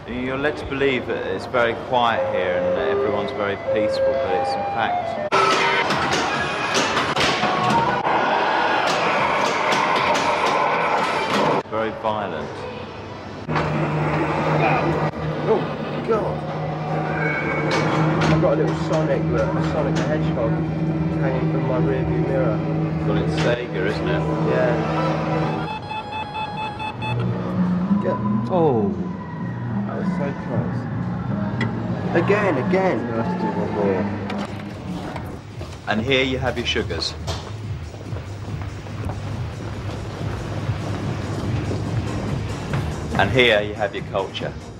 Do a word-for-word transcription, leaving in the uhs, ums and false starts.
You're led to believe that it's very quiet here and that everyone's very peaceful, but it's in fact very violent. Oh, God! I've got a little Sonic, look, a Sonic the Hedgehog hanging from my rearview mirror. Well, it's Sega, isn't it? Yeah. Yeah. Oh, That was so close. Again, again! let's do one more. And here you have your sugars. And here you have your culture.